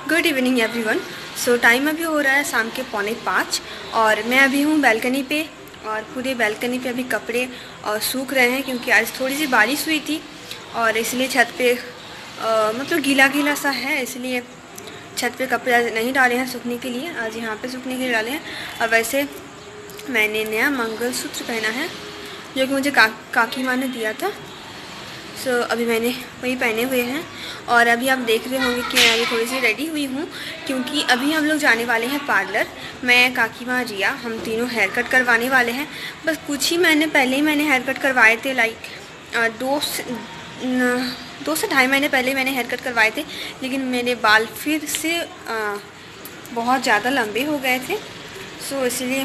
Good evening everyone. So time अभी हो रहा है शाम के 4:45 और मैं अभी हूँ बालकनी पे। और पूरे बालकनी पे अभी कपड़े सूख रहे हैं क्योंकि आज थोड़ी सी बारिश हुई थी और इसलिए छत पे मतलब गीला गीला सा है, इसलिए छत पे कपड़े आज नहीं डाले हैं सूखने के लिए, आज यहाँ पे सूखने के लिए डाले हैं। और वैसे मैंने नया मंगलसूत्र पहना है जो कि मुझे काकी माँ ने दिया था। सो अभी मैंने वही पहने हुए हैं और अभी आप देख रहे होंगे कि मैं अभी थोड़ी सी रेडी हुई हूँ क्योंकि अभी हम लोग जाने वाले हैं पार्लर। मैं, काकी माँ, रिया, हम तीनों हेयर कट करवाने वाले हैं। बस कुछ ही महीने पहले ही मैंने हेयर कट करवाए थे, लाइक 2 से 2.5 महीने पहले मैंने हेयर कट करवाए थे, लेकिन मेरे बाल फिर से बहुत ज़्यादा लंबे हो गए थे। सो इसलिए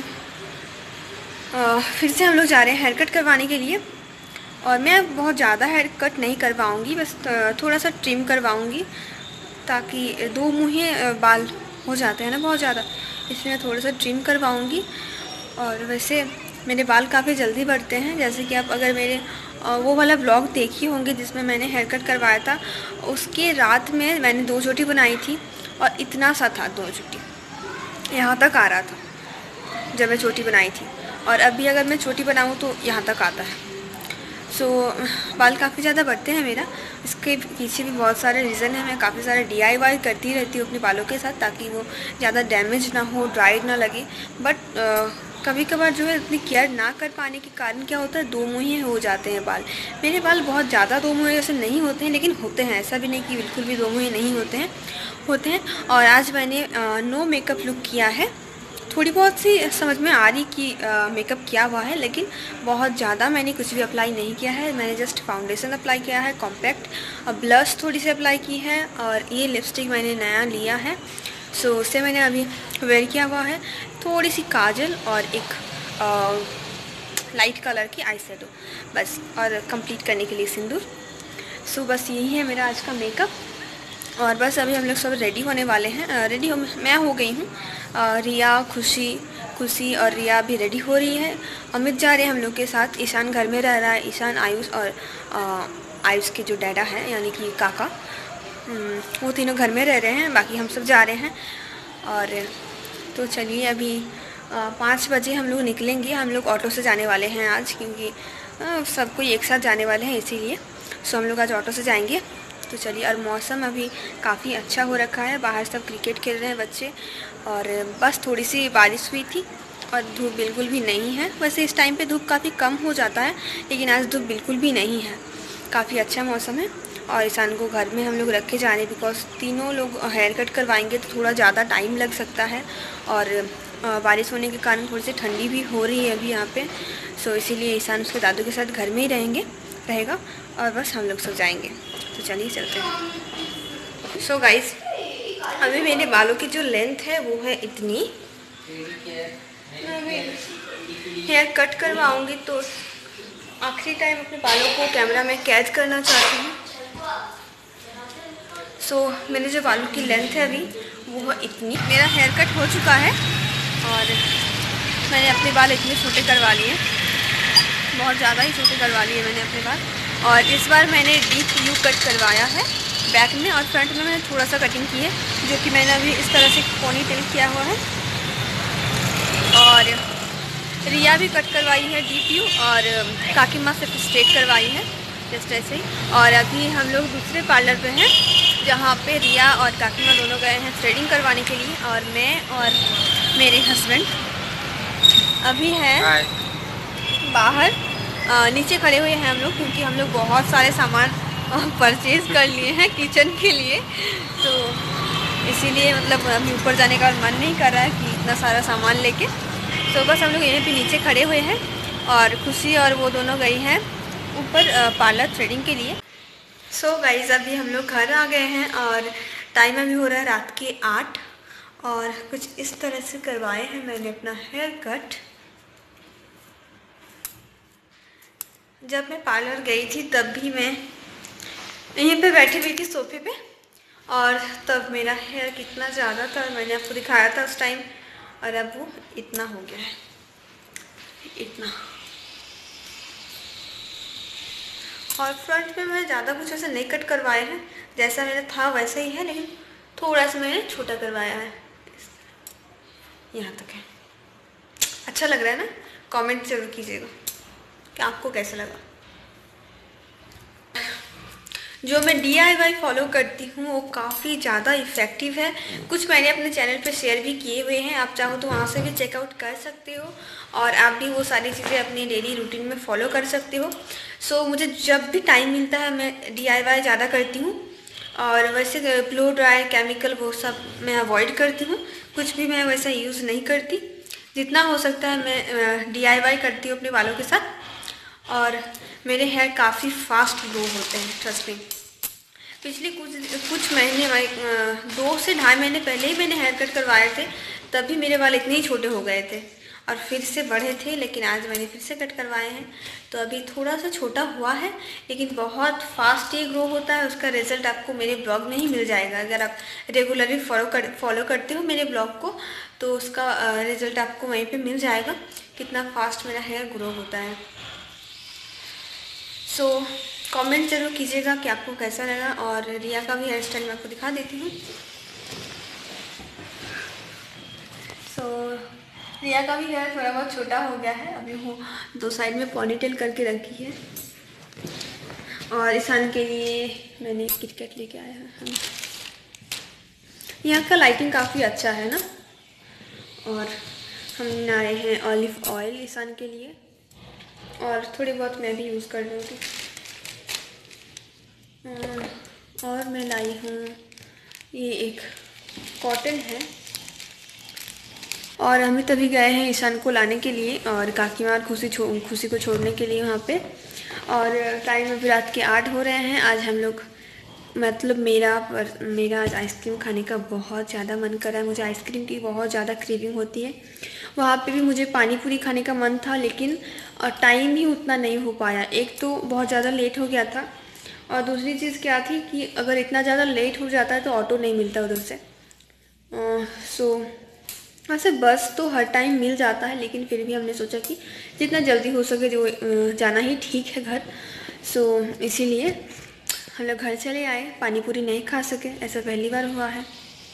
फिर से हम लोग जा रहे हैं हेयर कट करवाने के लिए। और मैं बहुत ज़्यादा हेयर कट नहीं करवाऊँगी, बस थोड़ा सा ट्रिम करवाऊँगी ताकि 2 मुँहे बाल हो जाते हैं ना बहुत ज़्यादा, इसलिए मैं थोड़ा सा ट्रिम करवाऊँगी। और वैसे मेरे बाल काफ़ी जल्दी बढ़ते हैं, जैसे कि आप अगर मेरे वो वाला ब्लॉग देखी होंगे जिसमें मैंने हेयर कट करवाया था, उसके रात में मैंने 2 चोटी बनाई थी और इतना सा था 2 चोटी, यहाँ तक आ रहा था जब मैं चोटी बनाई थी। और अभी अगर मैं चोटी बनाऊँ तो यहाँ तक आता है। सो बाल काफ़ी ज़्यादा बढ़ते हैं मेरा। इसके पीछे भी बहुत सारे रीज़न है। मैं काफ़ी सारा DIY करती रहती हूँ अपने बालों के साथ ताकि वो ज़्यादा डैमेज ना हो, ड्राई ना लगे। बट कभी कभार जो है इतनी केयर ना कर पाने के कारण क्या होता है, 2 मुँहे हो जाते हैं बाल। मेरे बाल बहुत ज़्यादा 2 मुँहे जैसे नहीं होते हैं, लेकिन होते हैं, ऐसा भी नहीं कि बिल्कुल भी 2 मुँहे नहीं होते हैं। और आज मैंने नो मेकअप लुक किया है। थोड़ी बहुत सी समझ में आ रही कि मेकअप किया हुआ है, लेकिन बहुत ज़्यादा मैंने कुछ भी अप्लाई नहीं किया है। मैंने जस्ट फाउंडेशन अप्लाई किया है, कॉम्पैक्ट, और ब्लश थोड़ी सी अप्लाई की है, और ये लिपस्टिक मैंने नया लिया है। सो उससे मैंने अभी वेयर किया हुआ है। थोड़ी सी काजल और एक लाइट कलर की आई शेडो बस, और कंप्लीट करने के लिए सिंदूर। सो बस यही है मेरा आज का मेकअप। और बस अभी हम लोग सब रेडी होने वाले हैं। मैं हो गई हूँ। रिया, खुशी और रिया भी रेडी हो रही है। अमित जा रहे हैं हम लोग के साथ। ईशान घर में रह रहा है। ईशान, आयुष और आयुष के जो डैडा हैं यानी कि काका, वो तीनों घर में रह रहे हैं, बाकी हम सब जा रहे हैं। और तो चलिए अभी 5 बजे हम लोग निकलेंगे। हम लोग ऑटो से जाने वाले हैं आज, क्योंकि सब कोई एक साथ जाने वाले हैं इसीलिए। सो हम लोग आज ऑटो से जाएंगे। तो चलिए, और मौसम अभी काफ़ी अच्छा हो रखा है, बाहर सब क्रिकेट खेल रहे हैं बच्चे। और बस थोड़ी सी बारिश हुई थी और धूप बिल्कुल भी नहीं है। वैसे इस टाइम पे धूप काफ़ी कम हो जाता है, लेकिन आज धूप बिल्कुल भी नहीं है। काफ़ी अच्छा मौसम है। और ईशान को घर में हम लोग रख के जा रहे हैं, बिकॉज तीनों लोग हेयर कट करवाएंगे तो थोड़ा ज़्यादा टाइम लग सकता है। और बारिश होने के कारण थोड़ी सी ठंडी भी हो रही है अभी यहाँ पे। सो इसीलिए ईशान उसके दादू के साथ घर में ही रहेगा और बस हम लोग सब जाएंगे। तो चलिए चलते हैं। सो गाइस, अभी मेरे बालों की जो लेंथ है वो है इतनी। मैं अभी हेयर कट करवाऊंगी तो आखिरी टाइम अपने बालों को कैमरा में कैद करना चाहती हूँ। सो मेरे जो बालों की लेंथ है अभी वो है इतनी। मेरा हेयर कट हो चुका है और मैंने अपने बाल इतने छोटे करवा लिए, बहुत ज़्यादा ही छोटे करवा लिए मैंने अपने बाल। और इस बार मैंने डीप यू कट करवाया है बैक में, और फ्रंट में मैंने थोड़ा सा कटिंग की है, जो कि मैंने अभी इस तरह से पोनी टेल किया हुआ है। और रिया भी कट करवाई है डीप यू, और काकी माँ सिर्फ स्ट्रेट करवाई है, जस्ट ऐसे ही। और अभी हम लोग दूसरे पार्लर पे हैं जहाँ पे रिया और काकी माँ दोनों गए हैं थ्रेडिंग करवाने के लिए, और मैं और मेरे हस्बैंड अभी हैं बाहर नीचे खड़े हुए हैं हम लोग, क्योंकि हम लोग बहुत सारे सामान परचेज़ कर लिए हैं किचन के लिए। तो इसीलिए मतलब अभी ऊपर जाने का मन नहीं कर रहा है कि इतना सारा सामान लेके। तो बस हम लोग यहीं पे नीचे खड़े हुए हैं, और खुशी और वो दोनों गई हैं ऊपर पार्लर थ्रेडिंग के लिए। सो गाइस, अभी हम लोग घर आ गए हैं और टाइम अभी हो रहा है रात के 8, और कुछ इस तरह से करवाए हैं मैंने अपना हेयर कट। जब मैं पार्लर गई थी तब भी मैं यहीं पे बैठी हुई थी सोफे पे, और तब मेरा हेयर कितना ज़्यादा था मैंने आपको दिखाया था उस टाइम, और अब वो इतना हो गया है, इतना। और फ्रंट में मैं ज़्यादा कुछ ऐसे नहीं कट करवाए हैं, जैसा मेरा था वैसा ही है, लेकिन थोड़ा सा मैंने छोटा करवाया है, यहाँ तक है। अच्छा लग रहा है ना? कमेंट जरूर कीजिएगा कि आपको कैसा लगा। जो मैं DIY फॉलो करती हूँ वो काफ़ी ज़्यादा इफ़ेक्टिव है। कुछ मैंने अपने चैनल पे शेयर भी किए हुए हैं, आप चाहो तो वहाँ से भी चेकआउट कर सकते हो और आप भी वो सारी चीज़ें अपनी डेली रूटीन में फॉलो कर सकते हो। सो मुझे जब भी टाइम मिलता है मैं DIY ज़्यादा करती हूँ। और वैसे ब्लो ड्राई केमिकल वो सब मैं अवॉइड करती हूँ, कुछ भी मैं वैसा यूज़ नहीं करती। जितना हो सकता है मैं DIY करती हूँ अपने बालों के साथ और मेरे हेयर काफ़ी फास्ट ग्रो होते हैं, ट्रस्ट मी। पिछले कुछ महीने 2 से ढाई महीने पहले ही मैंने हेयर कट करवाए थे, तभी मेरे बाल इतने ही छोटे हो गए थे और फिर से बढ़े थे, लेकिन आज मैंने फिर से कट करवाए हैं तो अभी थोड़ा सा छोटा हुआ है, लेकिन बहुत फास्ट ये ग्रो होता है। उसका रिज़ल्ट आपको मेरे ब्लॉग में ही मिल जाएगा। अगर आप रेगुलरली फॉलो करते हो मेरे ब्लॉग को तो उसका रिज़ल्ट आपको वहीं पे मिल जाएगा, कितना फास्ट मेरा हेयर ग्रो होता है। सो कमेंट जरूर कीजिएगा कि आपको कैसा लगा। और रिया का भी हेयर स्टाइल मैं आपको दिखा देती हूँ। सो रिया का भी हेयर थोड़ा बहुत छोटा हो गया है, अभी वो 2 साइड में पॉनीटेल करके रखी है। और ईशान के लिए मैंने किटकैट लेके आया है। यहाँ का लाइटिंग काफ़ी अच्छा है ना। और हम लाए हैं ऑलिव ऑयल ईशान के लिए और थोड़ी बहुत मैं भी यूज़ कर लूँगी। और मैं लाई हूँ ये एक कॉटन है। और हम तभी गए हैं ईशान को लाने के लिए और काकीमार खुशी को छोड़ने के लिए वहाँ पे। और टाइम अभी रात के 8 हो रहे हैं। आज हम लोग मतलब मेरा आज आइसक्रीम खाने का बहुत ज़्यादा मन कर रहा है। मुझे आइसक्रीम की बहुत ज़्यादा क्रेविंग होती है। वहाँ पे भी मुझे पानी पूरी खाने का मन था, लेकिन टाइम ही उतना नहीं हो पाया। एक तो बहुत ज़्यादा लेट हो गया था और दूसरी चीज़ क्या थी कि अगर इतना ज़्यादा लेट हो जाता है तो ऑटो नहीं मिलता उधर से। सो वैसे बस तो हर टाइम मिल जाता है, लेकिन फिर भी हमने सोचा कि जितना जल्दी हो सके जो जाना ही ठीक है घर। सो इसीलिए हम लोग घर चले आए। पानी पूरी नहीं खा सके, ऐसा पहली बार हुआ है।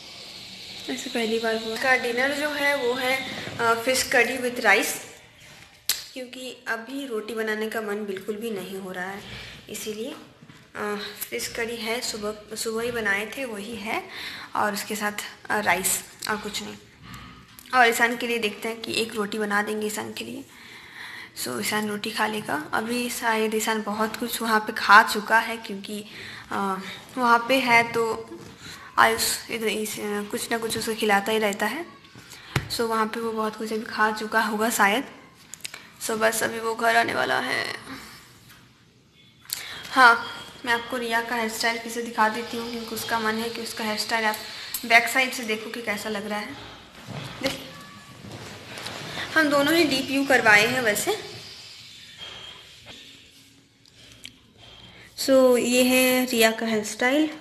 का डिनर जो है वो है फ़िश करी विथ राइस, क्योंकि अभी रोटी बनाने का मन बिल्कुल भी नहीं हो रहा है, इसीलिए फ़िश करी है। सुबह ही बनाए थे वही है और उसके साथ राइस और कुछ नहीं। और ईशान के लिए देखते हैं कि एक रोटी बना देंगे ईशान के लिए। सो ईशान रोटी खा लेगा। अभी शायद ईशान बहुत कुछ वहाँ पे खा चुका है, क्योंकि वहाँ पे है तो आयुष इधर कुछ ना कुछ उसको खिलाता ही रहता है। सो वहाँ पे वो बहुत कुछ अभी खा चुका होगा शायद। सो बस अभी वो घर आने वाला है। हाँ, मैं आपको रिया का हेयर स्टाइल फिर से दिखा देती हूँ, क्योंकि उसका मन है कि उसका हेयर स्टाइल आप बैक साइड से देखो कि कैसा लग रहा है। देखिए, हम दोनों ही डीप यू करवाए हैं वैसे। सो ये है रिया का हेयर स्टाइल।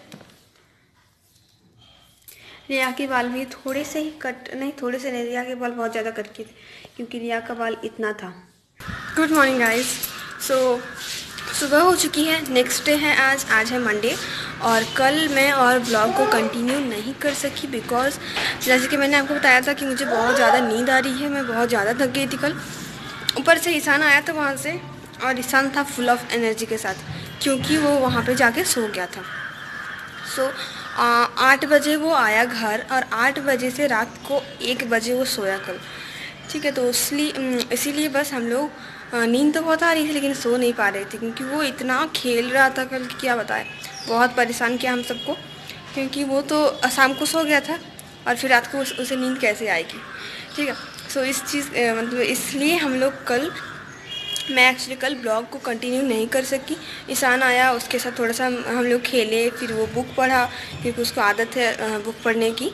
रिया के बाल भी थोड़े से ही कट नहीं, थोड़े से नहीं, रिया के बाल बहुत ज़्यादा कट किए थे, क्योंकि रिया का बाल इतना था। Good morning guys. सो सुबह हो चुकी है, नेक्स्ट डे है आज है मंडे। और कल मैं और ब्लॉग को कंटिन्यू नहीं कर सकी, बिकॉज़ जैसे कि मैंने आपको बताया था कि मुझे बहुत ज़्यादा नींद आ रही है। मैं बहुत ज़्यादा थक गई थी कल। ऊपर से ईशान आया था वहाँ से, और ईशान था फुल ऑफ एनर्जी के साथ, क्योंकि वो वहाँ पे जाके सो गया था। सो 8 बजे वो आया घर और 8 बजे से रात को 1 बजे वो सोया कल। ठीक है, तो इसीलिए बस हम लोग नींद तो बहुत आ रही थी लेकिन सो नहीं पा रहे थे, क्योंकि वो इतना खेल रहा था कल कि क्या बताएं। बहुत परेशान किया हम सबको, क्योंकि वो तो शाम को सो गया था और फिर रात को उसे नींद कैसे आएगी। ठीक है, सो इस चीज़ मतलब इसलिए मैं एक्चुअली कल ब्लॉग को कंटिन्यू नहीं कर सकी। ईशान आया, उसके साथ थोड़ा सा हम लोग खेले, फिर वो बुक पढ़ा, क्योंकि उसको आदत है बुक पढ़ने की।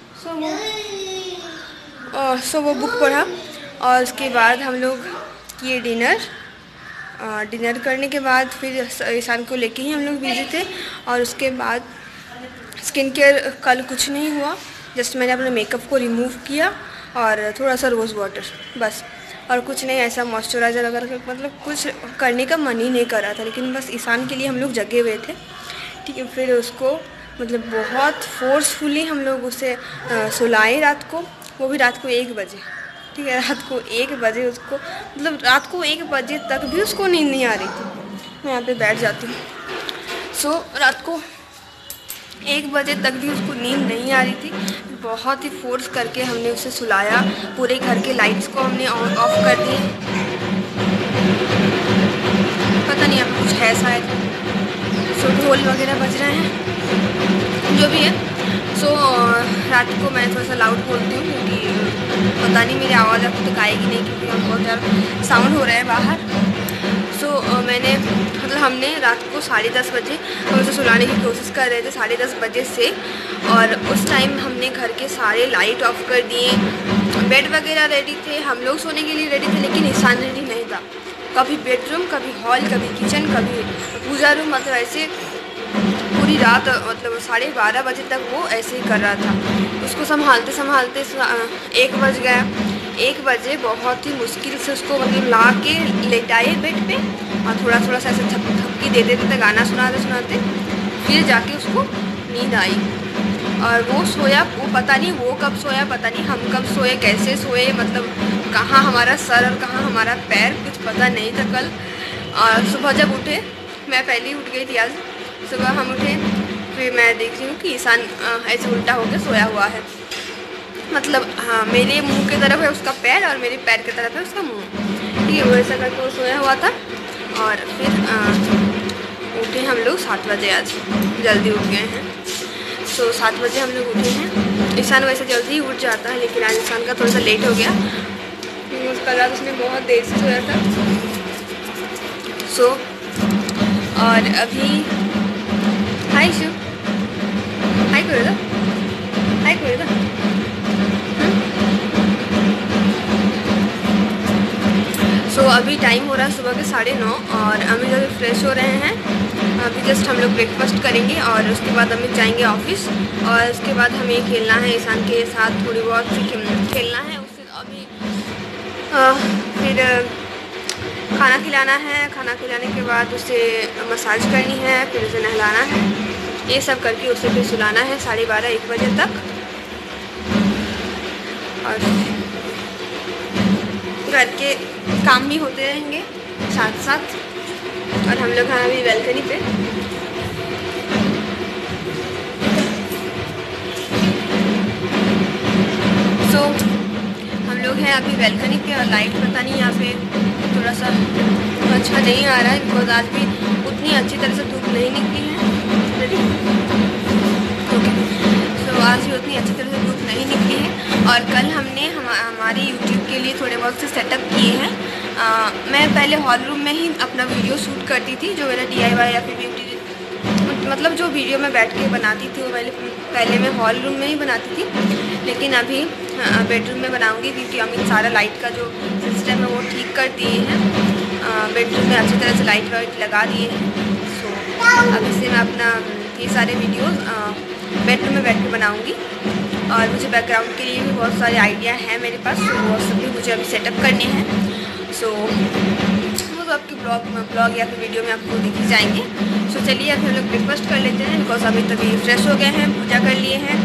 सो वो बुक पढ़ा और उसके बाद हम लोग किए डिनर करने के बाद फिर ईशान को लेके ही हम लोग बिजी थे। और उसके बाद स्किन केयर कल कुछ नहीं हुआ, जस्ट मैंने अपने मेकअप को रिमूव किया और थोड़ा सा रोज़ वाटर, बस, और कुछ नहीं। ऐसा मॉइस्चराइज़र वगैरह मतलब कुछ करने का मन ही नहीं कर रहा था, लेकिन बस ईशान के लिए हम लोग जगे हुए थे। ठीक है, फिर उसको मतलब बहुत फोर्सफुली हम लोग उसे सुलाए रात को, वो भी रात को 1 बजे। ठीक है, रात को 1 बजे उसको, मतलब रात को 1 बजे तक भी उसको नींद नहीं आ रही थी। मैं यहाँ पे बैठ जाती हूँ। रात को 1 बजे तक भी उसको नींद नहीं आ रही थी। बहुत ही फोर्स करके हमने उसे सुलाया। पूरे घर के लाइट्स को हमने ऑफ कर दिए। पता नहीं अब कुछ है शायद, ढोल वगैरह बज रहे हैं, जो भी है। रात को मैं थोड़ा सा लाउड बोलती हूँ क्योंकि पता नहीं मेरी आवाज़ आपको तक आएगी नहीं, क्योंकि हम बहुत ज़्यादा साउंड हो रहा है बाहर। मैंने मतलब हमने रात को 10:30 बजे हम उसे सुलाने की कोशिश कर रहे थे, 10:30 बजे से। और उस टाइम हमने घर के सारे लाइट ऑफ कर दिए, बेड वगैरह रेडी थे, हम लोग सोने के लिए रेडी थे, लेकिन ईशान रेडी नहीं था। कभी बेडरूम, कभी हॉल, कभी किचन, कभी पूजा रूम, मतलब ऐसे पूरी रात, मतलब 12:30 बजे तक वो ऐसे ही कर रहा था। उसको संभालते संभालते 1 बज गया। 1 बजे बहुत ही मुश्किल से उसको मतलब ला के लेटाए बेड पे और थोड़ा थोड़ा सा ऐसे थपकी दे देते थे, गाना सुनाते सुनाते, फिर जाके उसको नींद आई। और वो सोया, वो पता नहीं वो कब सोया, पता नहीं हम कब सोए, कैसे सोए, मतलब कहाँ हमारा सर और कहाँ हमारा पैर, कुछ पता नहीं था कल। और सुबह जब उठे, मैं पहले ही उठ गई थी आज। सुबह हम उठे, फिर मैं देख रही हूँ कि ईशान ऐसे उल्टा होकर सोया हुआ है। मतलब हाँ, मेरे मुंह की तरफ है उसका पैर और मेरे पैर की तरफ है उसका मुंह। ठीक है, वो ऐसा करके वो सोया हुआ था। और फिर उठे हम लोग 7 बजे, आज जल्दी उठ गए हैं। 7 बजे हम लोग उठे हैं। ईशान वैसे जल्दी ही उठ जाता है, लेकिन आज ईशान का थोड़ा सा लेट हो गया क्योंकि कल रात उसने बहुत देर से सोया था। और अभी हाय शु, हाय करो था, हाय करो था। अभी टाइम हो रहा है सुबह के 9:30 और अभी जब फ्रेश हो रहे हैं। अभी जस्ट हम लोग ब्रेकफास्ट करेंगे और उसके बाद हम जाएंगे ऑफिस। और उसके बाद हमें खेलना है ईशान के साथ, थोड़ी बहुत खेलना है उससे। अभी फिर खाना खिलाना है, खाना खिलाने के बाद उसे मसाज करनी है, फिर उसे नहलाना है, ये सब करके उसे फिर सुलाना है 12:30-1 बजे तक। और घर के काम भी होते रहेंगे साथ साथ। और हम लोग हैं अभी बैल्कनी पे। हम लोग हैं अभी बैल्कनी पे और लाइट पता नहीं यहाँ पे थोड़ा सा अच्छा नहीं आ रहा है, बिकॉज आज भी उतनी अच्छी तरह से धूप नहीं निकली है। आज भी उतनी अच्छी तरह से धूप नहीं निकली है। और कल हमने हमारे YouTube के लिए थोड़े बहुत से सेटअप किए हैं। मैं पहले हॉल रूम में ही अपना वीडियो शूट करती थी, जो मेरा DIY या फिर ब्यूटी, मतलब जो वीडियो मैं बैठ के बनाती थी वो पहले मैं हॉल रूम में ही बनाती थी। लेकिन अभी बेडरूम में बनाऊंगी क्योंकि अमित सारा लाइट का जो सिस्टम है वो ठीक कर दिए हैं। बेडरूम में अच्छी तरह से लाइट वाइट लगा दिए हैं। अब इससे मैं अपना ये सारे वीडियोज़ बेडरूम में बैठ के बनाऊँगी। और मुझे बैकग्राउंड के लिए भी बहुत सारे आइडिया हैं मेरे पास, वो सब भी मुझे अभी सेटअप करने हैं। वो तो आपके ब्लॉग या फिर वीडियो में आपको दिख ही जाएंगे। चलिए अभी हम लोग ब्रेकफास्ट कर लेते हैं, बिकॉज अभी तभी फ्रेश हो गए हैं, पूजा कर लिए हैं।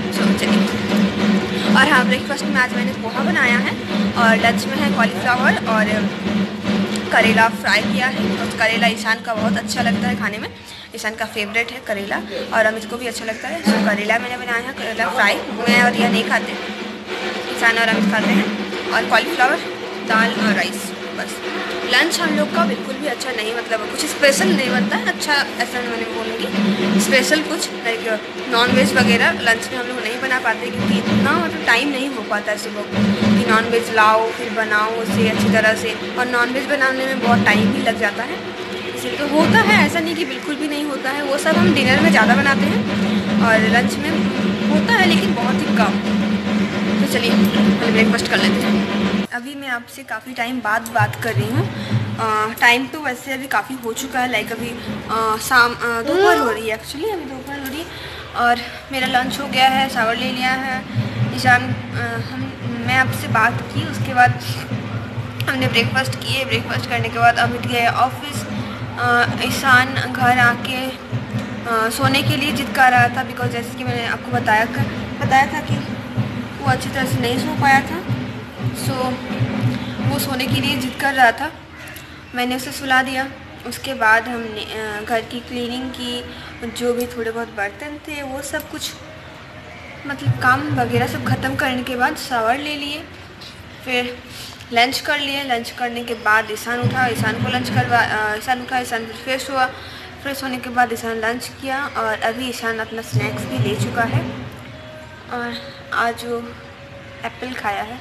चलिए। और हाँ, ब्रेकफास्ट में आज मैंने पोहा बनाया है और लंच में है कॉलीफ्लावर और करेला फ्राई किया है। और करेला ईशान का बहुत अच्छा लगता है खाने में, ईशान का फेवरेट है करेला और अमित को भी अच्छा लगता है। करेला मैंने बनाया है, करेला फ्राई। मैं और यह नहीं खाते, ईशान और अमित खाते हैं। और कॉलीफ्लावर, दाल और राइस, बस। लंच हम लोग का बिल्कुल भी अच्छा नहीं, मतलब कुछ स्पेशल नहीं बनता है। अच्छा ऐसा मैंने बोलूँगी, स्पेशल कुछ लाइक नॉन वेज वगैरह लंच में हम लोग नहीं बना पाते क्योंकि इतना मतलब टाइम नहीं हो पाता है सुबह को कि नॉन वेज लाओ फिर बनाओ उसे अच्छी तरह से। और नॉन वेज बनाने में बहुत टाइम भी लग जाता है, इसलिए तो होता है, ऐसा नहीं कि बिल्कुल भी नहीं होता है। वो सब हम डिनर में ज़्यादा बनाते हैं और लंच में होता है लेकिन बहुत ही कम। तो चलिए पहले ब्रेकफास्ट कर लेते हैं। अभी मैं आपसे काफ़ी टाइम बाद बात कर रही हूँ। टाइम तो वैसे अभी काफ़ी हो चुका है, लाइक अभी दोपहर हो रही है, एक्चुअली अभी दोपहर हो रही है। और मेरा लंच हो गया है, शावर ले लिया है ईशान। मैं आपसे बात की, उसके बाद हमने ब्रेकफास्ट किए। ब्रेकफास्ट करने के बाद अमित गए ऑफिस। ईशान घर आके सोने के लिए जिद कर रहा था, बिकॉज जैसे कि मैंने आपको बताया था कि वो अच्छी तरह से नहीं सो पाया था। सो वो सोने के लिए जिद कर रहा था, मैंने उसे सुला दिया। उसके बाद हमने घर की क्लीनिंग की, जो भी थोड़े बहुत बर्तन थे वो सब कुछ मतलब काम वगैरह सब ख़त्म करने के बाद शावर ले लिए, फिर लंच कर लिए। लंच करने के बाद ईशान उठा, ईशान को लंच करवा, ईशान उठा, ईशान फिर फ्रेश हुआ। फ्रेश होने के बाद ईशान लंच किया और अभी ईशान अपना स्नैक्स भी ले चुका है और आज वो एप्पल खाया है।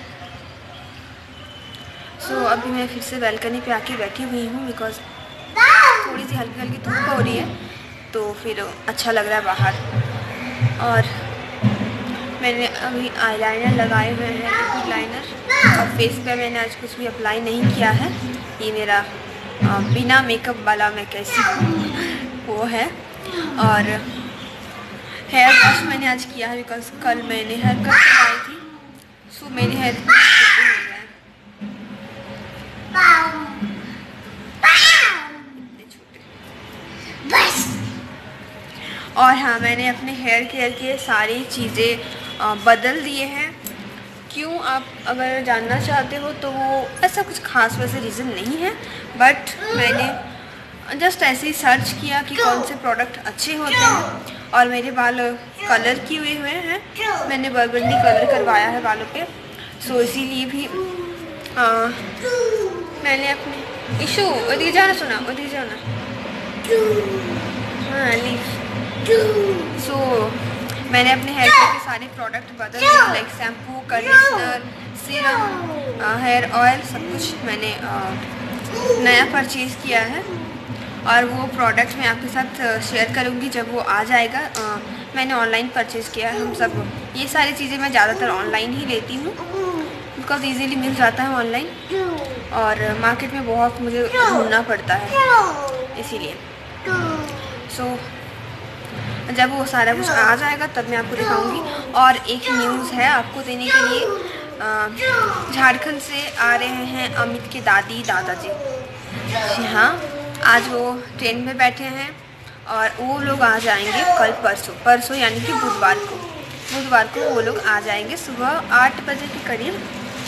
सो अभी मैं फिर से बालकनी पे आके बैठी हुई हूँ, बिकॉज थोड़ी सी हल्की हल्की धूप हो रही है तो फिर अच्छा लग रहा है बाहर। और मैंने अभी आईलाइनर लगाए हुए हैं, लिक्विड लाइनर, और फेस पे मैंने आज कुछ भी अप्लाई नहीं किया है। ये मेरा बिना मेकअप वाला मैं कैसी हूँ वो है। और हेयर वॉश मैंने आज किया है, बिकॉज कल मैंने हेयर कट करवाई थी। सो मेरे हेयर छोटे हो गए हैं, इतने छोटे बस। और हाँ, मैंने अपने हेयर केयर के सारी चीज़ें बदल दिए हैं। क्यों, आप अगर जानना चाहते हो तो वो ऐसा कुछ खास वैसे रीज़न नहीं है, बट मैंने जस्ट ऐसे ही सर्च किया कि कौन से प्रोडक्ट अच्छे होते हैं। और मेरे बाल कलर किए हुए हैं, मैंने बर्गंडी कलर करवाया है बालों पे। सो इसीलिए भी मैंने अपने इशू उधर जाना, सुना उधर जाना, हाँ लीव। सो मैंने अपने हेयर केयर के सारे प्रोडक्ट बदल दिए, like shampoo, conditioner, serum, hair oil, सब कुछ मैंने नया परचेज़ किया है। और वो प्रोडक्ट मैं आपके साथ शेयर करूँगी जब वो आ जाएगा। मैंने ऑनलाइन परचेज़ किया है। हम सब ये सारी चीज़ें मैं ज़्यादातर ऑनलाइन ही लेती हूँ, बिकॉज ईज़िली मिल जाता है ऑनलाइन, और मार्केट में बहुत मुझे ढूंढना पड़ता है इसीलिए। सो जब वो सारा कुछ आ जाएगा तब मैं आपको दिखाऊंगी। और एक न्यूज़ है आपको देने के लिए, झारखंड से आ रहे हैं अमित के दादी दादाजी। जी हाँ, आज वो ट्रेन में बैठे हैं और वो लोग आ जाएंगे कल परसों यानी कि बुधवार को वो लोग आ जाएंगे सुबह 8 बजे के करीब।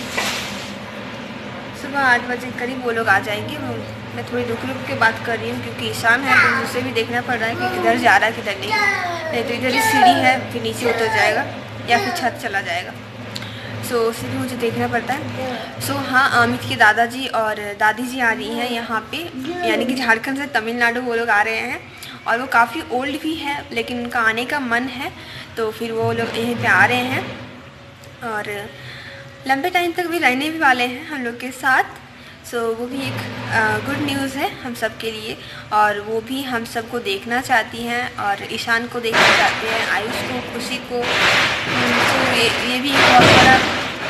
सुबह 8 बजे के करीब वो लोग आ जाएंगे। मैं थोड़ी रुक के बात कर रही हूँ क्योंकि ईशान है तो उसे भी देखना पड़ रहा है कि किधर जा रहा है किधर नहीं तो इधर ही सीढ़ी है, फिर नीचे उतर जाएगा या फिर छत चला जाएगा। सो उसे भी मुझे देखना पड़ता है। सो हाँ, अमित के दादाजी और दादी जी आ रही हैं यहाँ पे, यानी कि झारखंड से तमिलनाडु वो लोग आ रहे हैं। और वो काफ़ी ओल्ड भी है, लेकिन उनका आने का मन है, तो फिर वो लोग यहीं पे आ रहे हैं और लंबे टाइम तक भी रहने भी वाले हैं हम लोग के साथ। सो वो भी एक गुड न्यूज़ है हम सब के लिए, और वो भी हम सबको देखना चाहती हैं और ईशान को देखना चाहते हैं, आयुष को, खुशी को। तो ये भी एक बहुत बड़ा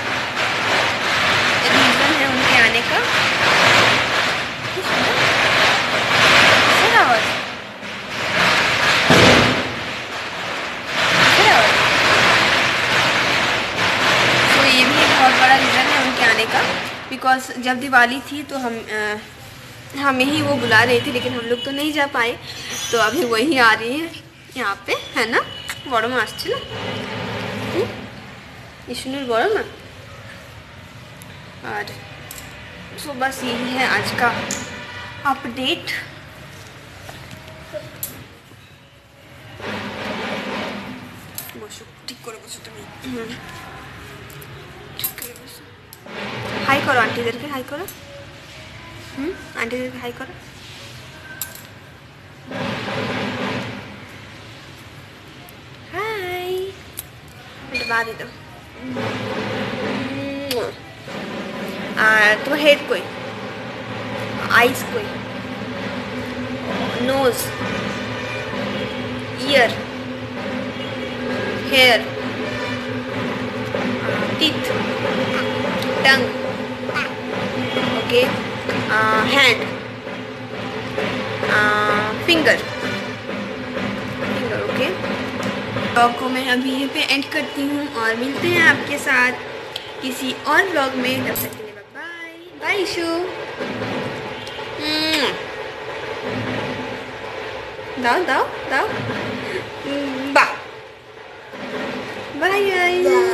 रीज़न है उनके आने का। तो ये भी एक बहुत बड़ा रीज़न है उनके आने का, बिकॉज जब दिवाली थी तो हमें ही वो बुला रही थी, लेकिन हम लोग तो नहीं जा पाए। तो अभी वही आ रही है यहाँ पे, है ना, बड़ माँ आसছে ना इशनुर बड़ माँ। और सो बस यही है आज का अपडेट। बसो ठीक करे, बसो तुम हाई करो आंटी देर के, हाई करो, आंटी देर के हाई करो। हाय दबा दे दो। तो हेड कोई, आइज कोई, nose, ear, hair, teeth, tongue, okay, hand, finger, okay. Blog को मैं अभी यहीं पे एंड करती हूँ और मिलते हैं आपके साथ किसी और ब्लॉग में। तब तक के लिए बाय बाय इशू। दाओ दाओ दाओ। बा बाय बाय।